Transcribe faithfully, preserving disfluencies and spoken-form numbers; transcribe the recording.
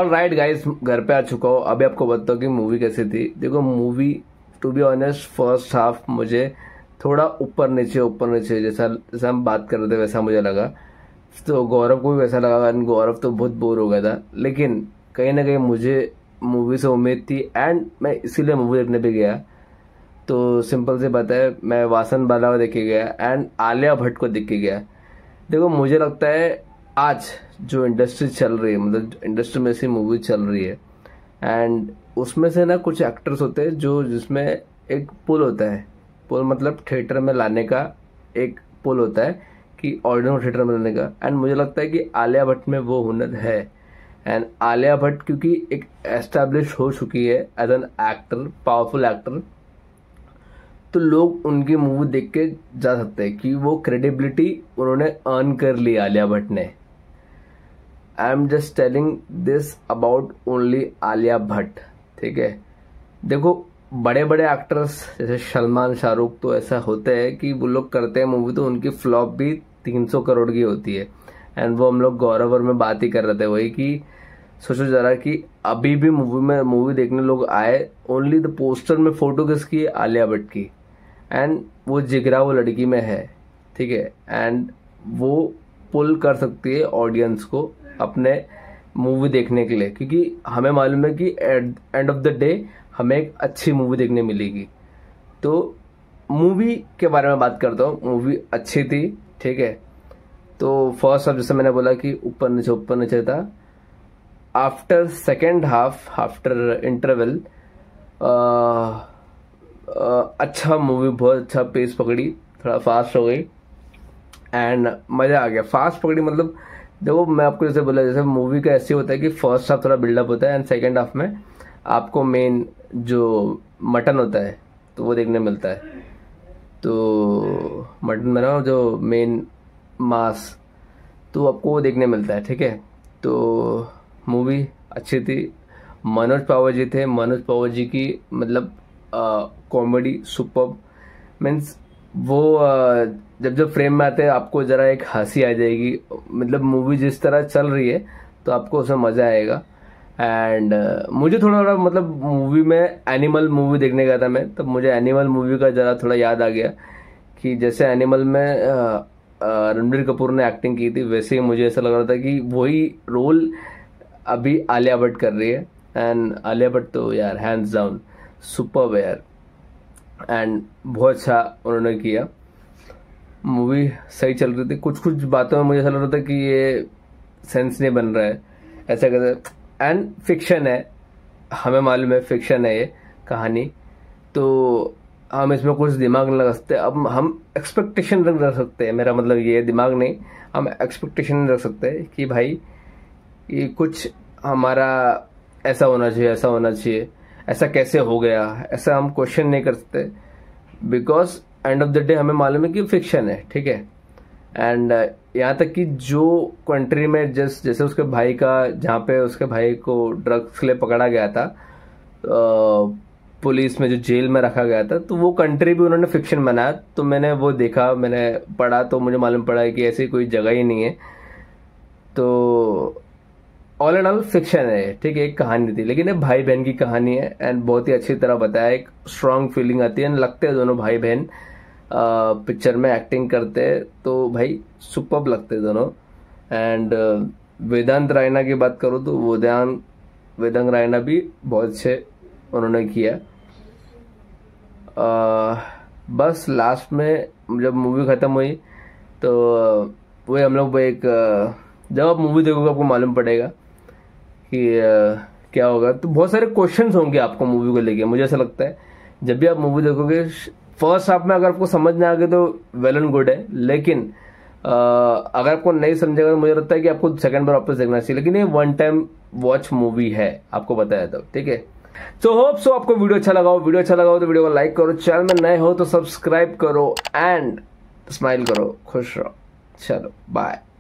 All right guys, घर पे आ चुका हूँ। अभी आपको बताता हूँ कि मूवी कैसी थी। देखो movie to be honest first half मुझे थोड़ा ऊपर नीचे ऊपर नीचे जैसा जैसा हम बात कर रहे थे वैसा मुझे लगा। तो गौरव को भी वैसा लगा, गौरव तो बहुत बोर हो गया था। लेकिन कहीं ना कहीं मुझे मूवी से उम्मीद थी एंड मैं इसीलिए मूवी देखने पे गया। तो सिंपल सी बात है, मैं वासन बालावा देख के गया एंड आलिया भट्ट को देख के गया। देखो मुझे लगता है आज जो इंडस्ट्री चल रही है, मतलब इंडस्ट्री में ऐसी मूवी चल रही है एंड उसमें से ना कुछ एक्टर्स होते हैं जो जिसमें एक पुल होता है। पुल मतलब थिएटर में लाने का एक पुल होता है कि ऑडियंस थिएटर में लाने का। एंड मुझे लगता है कि आलिया भट्ट में वो हुनर है। एंड आलिया भट्ट क्योंकि एक एस्टैब्लिश हो चुकी है as an actor, powerful actor, तो लोग उनकी मूवी देख के जा सकते हैं कि वो क्रेडिबिलिटी उन्होंने अर्न कर ली आलिया भट्ट ने। I am just telling this about only Alia Bhatt, ठीक है। देखो बड़े बड़े एक्टर्स जैसे सलमान, शाहरुख तो ऐसा होता है कि वो लोग करते हैं मूवी तो उनकी फ्लॉप भी तीन सौ करोड़ की होती है। एंड वो हम लोग गौरव और में बात ही कर रहे थे वही कि सोचो जरा कि अभी भी मूवी में मूवी देखने लोग आए, ओनली द पोस्टर में फोटो किसकी है? आलिया भट्ट की। एंड वो जिगरा वो लड़की में है, ठीक है। एंड वो पुल कर सकती है ऑडियंस को अपने मूवी देखने के लिए, क्योंकि हमें मालूम है कि एंड ऑफ द डे हमें एक अच्छी मूवी देखने मिलेगी। तो मूवी के बारे में बात करता हूँ। मूवी अच्छी थी, ठीक है। तो फर्स्ट हाफ जैसे मैंने बोला कि ऊपर नीचे ऊपर नीचे था। After second half, after interval अच्छा मूवी बहुत अच्छा पेस पकड़ी, थोड़ा फास्ट हो गई एंड मजा आ गया। फास्ट पकड़ी मतलब देखो मैं आपको जैसे बोला, जैसे मूवी का ऐसे होता है कि फर्स्ट हाफ थोड़ा बिल्डअप होता है एंड सेकेंड हाफ में आपको मेन जो मटन होता है तो वो देखने मिलता है। तो मटन में ना जो मेन मांस तो आपको वो देखने मिलता है, ठीक है। तो मूवी अच्छी थी। मनोज पावर जी थे। मनोज पावर जी की मतलब कॉमेडी सुपर, मीन्स वो आ, जब जब फ्रेम में आते हैं आपको जरा एक हंसी आ जाएगी। मतलब मूवी जिस तरह चल रही है तो आपको उसमें मजा आएगा। एंड uh, मुझे थोड़ा थोड़ा मतलब मूवी में एनिमल मूवी देखने गया था मैं, तब मुझे एनिमल मूवी का जरा थोड़ा याद आ गया कि जैसे एनिमल में uh, uh, रणबीर कपूर ने एक्टिंग की थी, वैसे ही मुझे ऐसा लग रहा था कि वही रोल अभी आलिया भट्ट कर रही है। एंड आलिया भट्ट तो यार हैंड्स डाउन सुपर यार, एंड बहुत अच्छा उन्होंने किया। मूवी सही चल रही थी। कुछ कुछ बातों में मुझे ऐसा लग रहा था कि ये सेंस नहीं बन रहा है, ऐसा कहते। एंड फिक्शन है, हमें मालूम है फिक्शन है ये कहानी, तो हम इसमें कुछ दिमाग नहीं लगा सकते। अब हम एक्सपेक्टेशन रख सकते हैं, मेरा मतलब ये दिमाग नहीं, हम एक्सपेक्टेशन रख सकते हैं कि भाई ये कुछ हमारा ऐसा होना चाहिए, ऐसा होना चाहिए, ऐसा कैसे हो गया, ऐसा हम क्वेश्चन नहीं कर सकते। Because end of the day हमें मालूम है कि फिक्शन है, ठीक है। एंड uh, यहाँ तक कि जो कंट्री में जिस जैसे उसके भाई का, जहाँ पे उसके भाई को ड्रग्स के लिए पकड़ा गया था, uh, पुलिस में जो जेल में रखा गया था, तो वो कंट्री भी उन्होंने फिक्शन बनाया। तो मैंने वो देखा, मैंने पढ़ा, तो मुझे मालूम पड़ा कि ऐसी कोई जगह ही नहीं है। तो ऑल एंड ऑल फिक्शन है, ठीक है, एक कहानी थी, लेकिन ये भाई बहन की कहानी है एंड बहुत ही अच्छी तरह बताया। एक स्ट्रांग फीलिंग आती है, लगते हैं दोनों भाई बहन पिक्चर में एक्टिंग करते हैं तो भाई सुपर्ब लगते दोनों। एंड वेदांत रायना की बात करूँ तो वेदांत वेदांत रायना भी बहुत अच्छे उन्होंने किया। आ, बस लास्ट में जब मूवी खत्म हुई तो वही हम लोग एक, जब आप मूवी देखोगे आपको मालूम पड़ेगा कि आ, क्या होगा। तो बहुत सारे क्वेश्चंस होंगे आपको मूवी को लेके। मुझे ऐसा लगता है जब भी आप मूवी देखोगे फर्स्ट हाफ में अगर आपको समझ में आ गया तो वेल एंड गुड है, लेकिन आ, अगर आपको नहीं समझेगा तो मुझे लगता है कि आपको सेकंड बार वापस देखना चाहिए। लेकिन ये वन टाइम वॉच मूवी है, आपको बताया था, ठीक है। सो होप सो आपको वीडियो अच्छा लगा हो। वीडियो अच्छा लगा हो तो वीडियो को लाइक करो, चैनल में नए हो तो सब्सक्राइब करो एंड स्माइल करो, खुश रहो। चलो बाय।